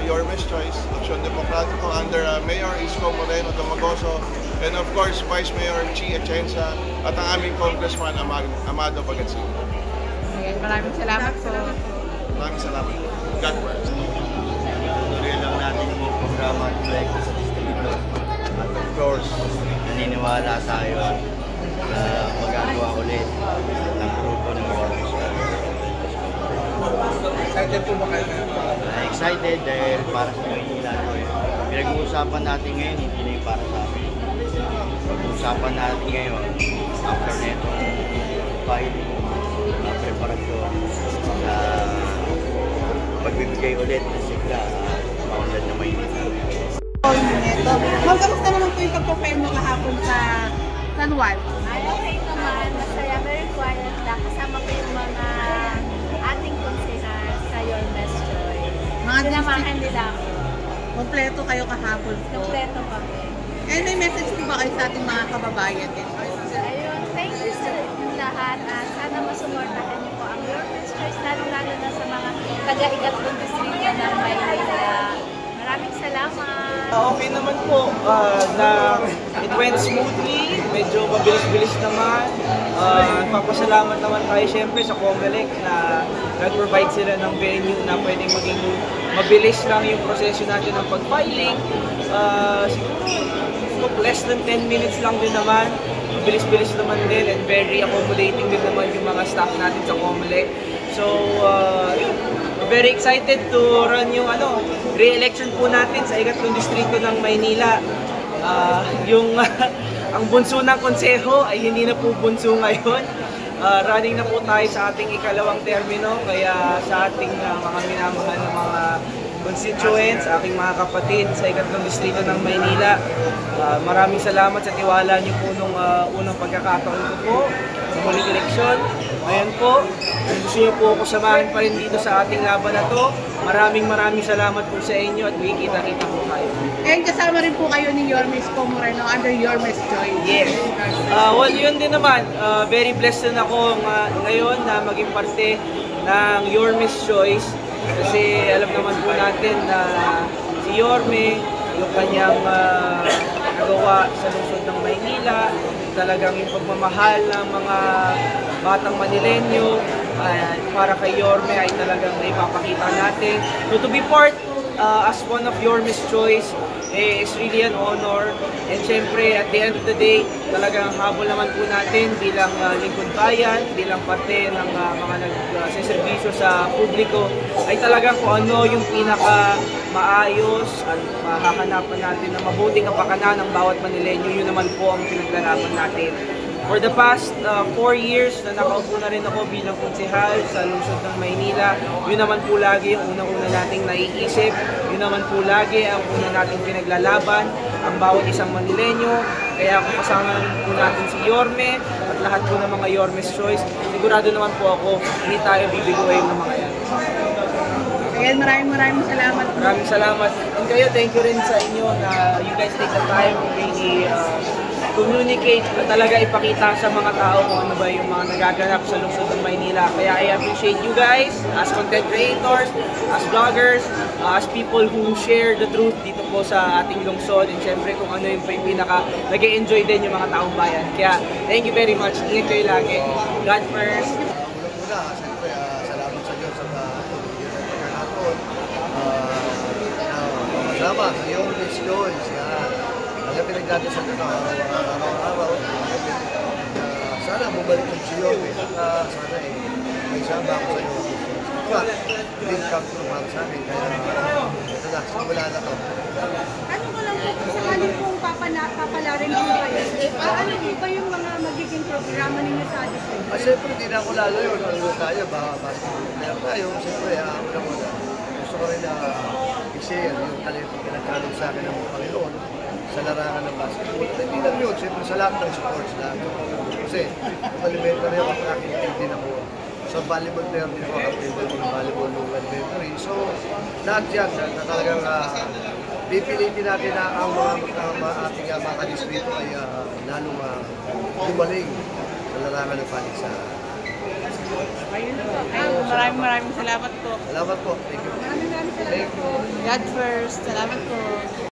Your Miss Choice, Aksyon Demokratiko under Mayor Isko Moreno Domagoso, and of course Vice Mayor Chi Atienza at ang aming Congressman Amado Bagatsing. Maraming salamat po. Maraming salamat. God bless. Tuloy lang natin yung programa at proyekto sa distrito. At of course, naniniwala tayo na magagawa ulit ng grupo ng Warriors. Excited po ba kayo? Excited dahil para sa Maynila. Pinag-uusapan natin ngayon, hindi na yung para sa amin. Pag-uusapan natin ngayon, after neto, filing, preparasyon, sa pagbibigay ulit ng sigla maunlad na Maynila. Ma'am, kamusta naman po yung pagpa-file mo kahapon sa San Juan? Okay naman, masaya, very quiet lang. Kasama ko yung mga ating konsehal sa Your Miss Choice. Sinamahan nila ako. Kompleto kayo kahapon po. Kompleto kami. And may message po ba kayo sa ating mga kababayan din? Ayun, thank you sa lahat. At sana masuportahan niyo po ang Your Miss Choice, lalo-lalo na sa mga taga-Igatlong distrito ng Maynila. Maraming salamat. Okay naman po, it went smoothly, medyo mabilis-bilis naman. Papasalamat naman tayo syempre sa Comelec na nag-provide sila ng venue na pwedeng maging mabilis lang yung proseso natin ng pag-filing. Siguro less than 10 minutes lang din naman, mabilis-bilis naman din and very accommodating din naman yung mga staff natin sa Comelec. So, very excited to run yung re-election po natin sa Igatlong Distrito ng Maynila. Ang bunso ng konseho ay hindi na po bunso ngayon. Running na po tayo sa ating ikalawang termino, kaya sa ating mga minamahal na mga constituents, aking mga kapatid sa Igatlong Distrito ng Maynila, maraming salamat sa tiwala niyo po nung unang pagkakataon ko po sa muling eleksyon. Ngayon po, kung gusto niyo po ako samahin pa rin dito sa ating laban na to, maraming salamat po sa inyo at makikita-kita po kayo. And kasama rin po kayo ni Your Miss Moreno under Your Miss Choice. Yes. Well, yun din naman. Very blessed din ako ngayon na maging parte ng Your Miss Choice. Kasi alam naman po natin na si Yorme, yung kanyang nagawa sa lungsod ng Maynila, talagang yung pagmamahal ng mga batang Manilenyo para kay Yorme ay talagang naipapakita natin. So to be part as one of Your Miss Choice is really an honor. And syempre, at the end of the day, talagang habol naman po natin bilang lingkod bayan, bilang parte ng mga nagsiservisyo sa publiko, ay talagang kung ano yung pinaka maayos at mahahanapan natin na mabuting kapakanan ng bawat Manilenyo, yun naman po ang pinaglalaban natin. For the past 4 years na nakaupo na rin ako bilang konsehal sa lungsod ng Maynila, yun naman po lagi ang unang-una nating naiisip, yun naman po lagi ang una nating pinaglalaban, ang bawat isang Manilenyo. Kaya kung kasama po natin si Yorme at lahat po ng mga Yorme's Choice, sigurado naman po ako, hindi tayo bibiguin ng mga yan. Ayan, maraming salamat. Maraming salamat. And kayo, thank you rin sa inyo na you guys take the time to really communicate at talaga ipakita sa mga tao kung ano ba yung mga nagaganap sa lungsod ng Maynila. Kaya I appreciate you guys as content creators, as vloggers, as people who share the truth dito po sa ating lungsod, and syempre kung ano yung pinaka nag-e-enjoy din yung mga taong bayan. Kaya thank you very much. Ingat kayo lagi. God first. Una, siyempre, salamat sa Diyos sa pagkakataon. Kasama, yung Miss Choice, alam pinagdadasal ko araw-araw. Sana bumalik yung siyo. Sana may sama ako sa iyo. But, didn't come to para sa akin. Kaya, ito na, simula na ako. Ano ko lang po, sakaling pong papalarin mo kayo, ano ba yung mga magiging programa ninyo sa district? Siyempre, hindi na ako lalo yun. Ano tayo, basketball tayo. Siyempre, gusto ko rin na i-share yung talento pinagkalong sa akin ng Panginoon sa larangan ng basketball. At hindi lang yun, siyempre sa lahat ng sports na. Kasi, elementary ako, nakikinig din ako. So, volleyball player din ako, kapatid ko ng volleyball ng elementary. So, lahat yan na talagang pipilitin natin na ang ating mga kadistrito ay lalong gumaling sa larangan ng paligsahan. Ayun po. Maraming salamat po. Salamat po. Thank you. Maraming salamat po. God first. Salamat po.